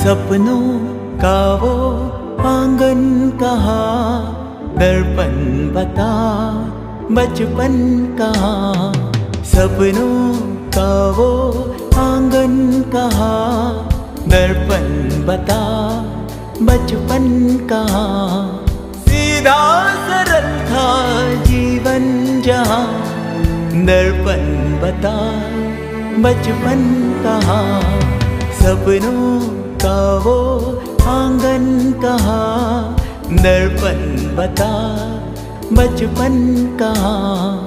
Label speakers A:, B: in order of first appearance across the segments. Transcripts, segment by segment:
A: सपनों का वो आंगन कहाँ, दर्पण बता बचपन कहाँ। सपनों का वो आंगन कहाँ, दर्पण बता बचपन कहाँ। सीधा सरल था जीवन जहाँ, दर्पण बता बचपन कहाँ। सपनों का वो आंगन कहाँ, दर्पण बता बचपन कहाँ।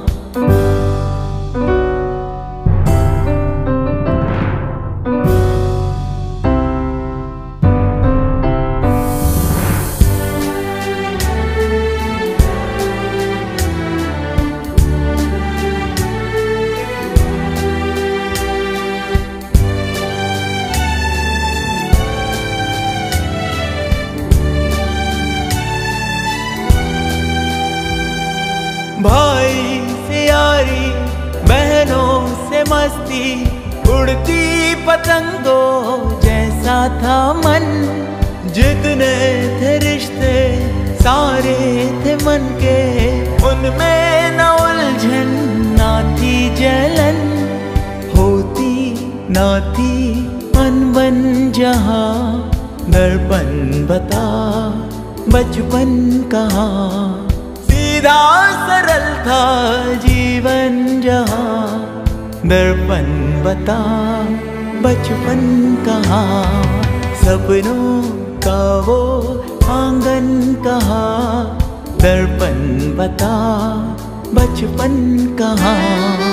A: भाई से यारी, बहनों से मस्ती, उड़ती पतंगों जैसा था मन। जितने थे रिश्ते सारे थे मन के, उनमें न उलझन ना थी जलन। होती ना थी अनबन जहाँ, दर्पण बता बचपन कहाँ। सीधा सरल था जीवन जहाँ, दर्पण बता बचपन कहाँ। सपनों का वो आंगन कहाँ, दर्पण बता बचपन कहाँ।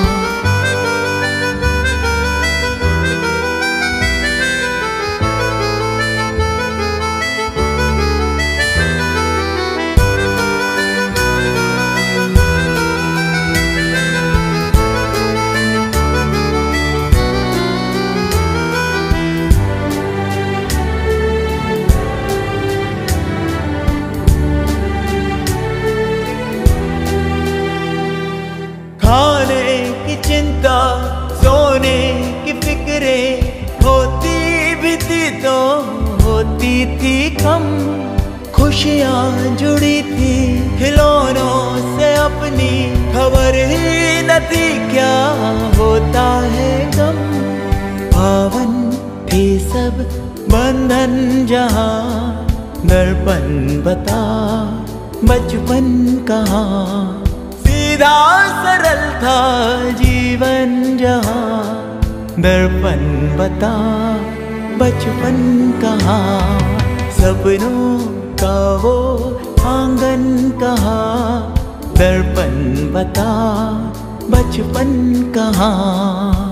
A: खाने की चिंता, सोने की फिक्रे, होती भी थी तो होती थी कम। खुशियाँ जुड़ी थी खिलौनों से अपनी, खबर ही न थी क्या होता है गम। पावन थे सब बंधन जहाँ, दर्पण बता बचपन कहाँ। सीधा सरल था जीवन जहाँ, दर्पण बता बचपन कहाँ। सपनों का वो आंगन कहाँ, दर्पण बता बचपन कहाँ।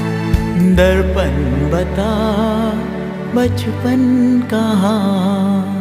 A: दर्पण बता बचपन कहाँ।